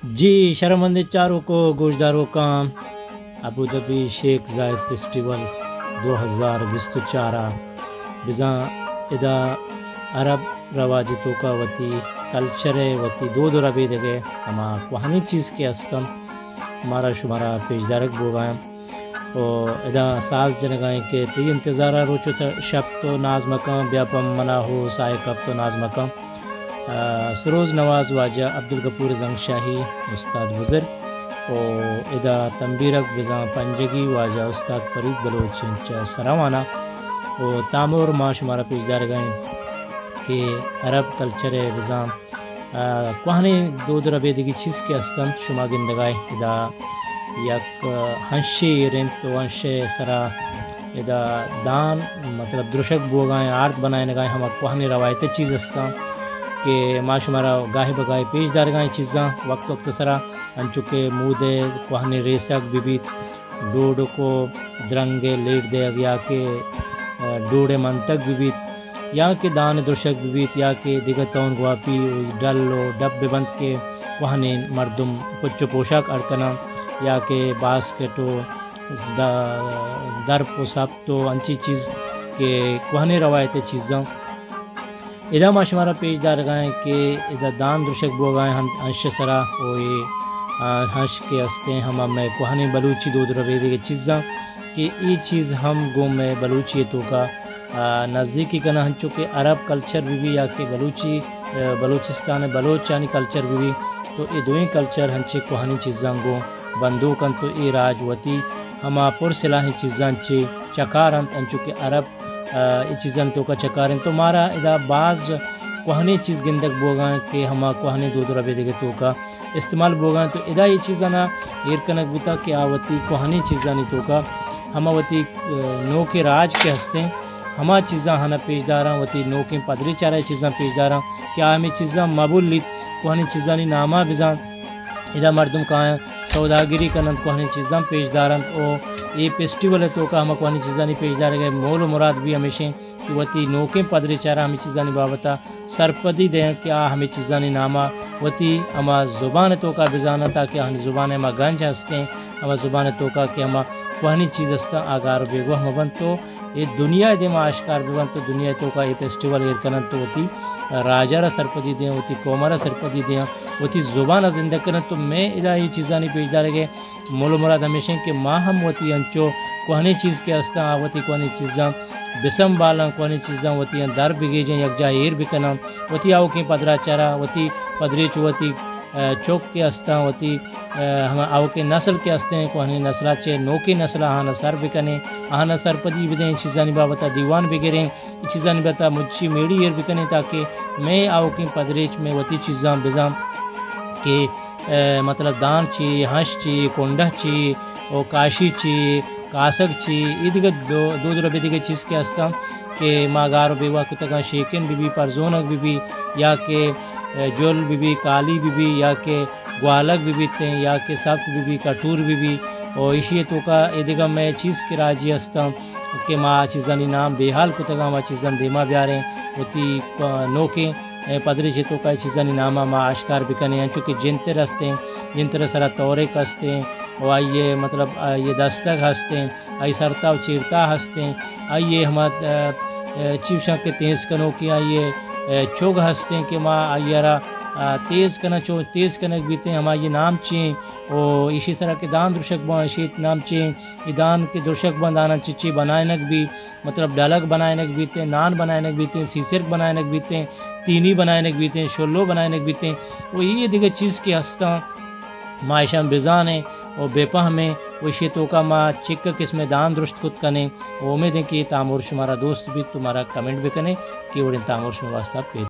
جی شرمند چاروں کو گوشداروں کا ابوظہبی شیخ زاید فیسٹیول 2024 بزاں ادا عرب رواجتوں کا وتی کلچر وتی دو ربی دگے ہما کوہنی چیز کے استم ہمارا شمارا پیشدارک بوگائیں اور ادا ساز جنگائیں کہ تی انتظارہ روچو شب تو ناز مکم بیاپم منا ہو سائے کب تو ناز مکم سروز نواز واجہ عبدالغفور زنگ شاہی استاد بزرگ اور ادا تنبیرک بزاں پنجگی واجہ استاد فرید بلوچ انچا سراوانا اور تامور ما شمارا پیشدار گئیں کہ عرب کلچر بزاں کوہنی دو ربے دگی چیز کے استم شما گندگائے ادا یک ہنشی رنت تو ہنشے سرا ادا دان مطلب درشک بوگائیں آرت بنائے نگائیں ہما کوہنی روایت چیز استم کہ ما شمارا گاہے بگاہے پیش دارگائیں چیزاں وقت سرا انچکے مودے کوہنی ریسک بیت ڈوڑ کو درنگے لیٹ دے یا کہ ڈوڑے منتق بیت یا کہ دان درشک بیت یا کہ دیگر تون گواپی ڈلو ڈب بند کے کوہنی مردم کچھ پوشاک اڑکنا یا کہ باسکٹو درپ و سبتو انچی چیز کہ کوہنی روایت چیزاں ادا ما شمارا پیش دارگائیں کہ ادا دان درشک بوگائیں ہنش سرا ہوئے ہنش کے استے ہم میں کوہنی بلوچی دو ربے دے چیزاں کہ ای چیز ہم گو میں بلوچی تو کا نزدیکی کنا ہنچو کہ عرب کلچر بھی یا کہ بلوچستان بلوچانی کلچر بھی تو یہ دوئیں کلچر ہنچے کوہنی چیزاں گو بندو کن تو ای راج وتی ہما پر صلاحی چیزاں چے چکارن انچو کہ عرب ای چیزاں تو کا چکارن تو مارا ادا بعض کوہنی چیز گندک بوگائیں کہ ہما کوہنی دو ربے دے تو کا استعمال بوگائیں تو ادا یہ چیزاں نا ایر کنک بوتا کہ آوتی کوہنی چیزاں نہیں تو کا ہما وتی نو کے راج کے ہستے ہما چیزاں ہنا پیش داراں وتی نو کے پدری چارہ چیزاں پیش داراں کیا ہمیں چیزاں مبول لیت کوہنی چیزاں نہیں نامہ بزاں ادا مردم کہاں سوداگری کنن کوہنی چیزاں پیش دارن او یہ فیسٹیول ہے تو کا ہم کوہنی چیزاں نہیں پیش دار گئے مول و مراد بھی ہمیشہ کہ وتی نوکیں پدری چارہ ہمیں چیزاں نہیں بابتا سرپدی دیں کہ ہمیں چیزاں نہیں نامہ وتی ہما زبان تو کا بزانا تاکہ ہمیں زبان ہما گنج ہستے ہما زبان تو کا کہ ہما کوہنی چیز ہستا آگار بیگو ہم بن تو یہ دنیا دے ما آشکار بن تو دنیا تو کا یہ فیسٹیول ایر کنن تو وتی راجہ را سرپدی دیں وتی قومہ را سرپدی دیں وتی زبان زندہ کرن تو میں ادا یہ چیزاں نہیں پیش دارے گے مول و مراد ہمیشہ کہ ماں ہم وتی انچو کوہنی چیز کے ہستا وتی کوہنی چیزاں بسم بالاں کوہنی چیزاں وتی در بگے جیں یک جا ایر بکنا وتی آو کے پدرا چارا وتی پدری چوتی چوک کے ہستا وتی ہم آو کے نسل کے ہستے ہیں کوہنی نسلہ چے نو کی نسلہ آہانا سر بکنے آہانا سر پدی بدیں چیزانی بابتا دیوان بگریں چیزانی بابتا مجھے میڑی ایر بکنے تاکہ میں آو کے پدریچ میں وتی چیزاں بزاں کہ مطلب دان چی ہنش چی کنڈہ چی او کاشی چی کاسک چی یہ دیگر دو ربے دیگر چیز کے ہستا کہ ماغار بیوا کتگاں شیکن بھی پرزونک بھی یا کہ جول بھی کالی بھی یا کہ گوالک بھی تھیں یا کہ سخت بھی کٹور بھی اور اسی تو کا یہ دیگر میں چیز کے راجی ہستا کہ ماں چیزانی نام بے حال کتگاں ماں چیزان دیما بیاریں ہوتی نوکیں پدری چھے تو کا چیزانی نامہ ماں آشکار بکنے ہیں چونکہ جنتر ہستے ہیں جنتر سرا تورک ہستے ہیں اور آئیے مطلب یہ دستک ہستے ہیں آئی سرتا و چیرتا ہستے ہیں آئیے ہما چیوشاں کے تیز کنوں کی آئیے چوگ ہستے ہیں کہ ماں آئیے را تیز کنا تیز کنک بیتے ہیں ہما یہ نام چیں اور اسی طرح کے دان درشک بان اسی نام چیں یہ دان کے درشک بان دانا چچی بنائنک بھی مطلب ڈالک بنائنک بیتے ہیں نان بنائنک بیتے ہیں سیسرک بنائنک بیتے ہیں تینی بنائنک بیتے ہیں شلو بنائنک بیتے ہیں وہ یہ دیگر چیز کے ہستا معاشہ بزان ہیں اور بے پہم ہیں وہ اسی تو کا ماں چک قسم دان درست خود کنے وہ امید ہے کہ تامور شمارا دوست بھی تمہارا کمنٹ بھی کنے کہ وہ تامور شمارا واسطہ پیدا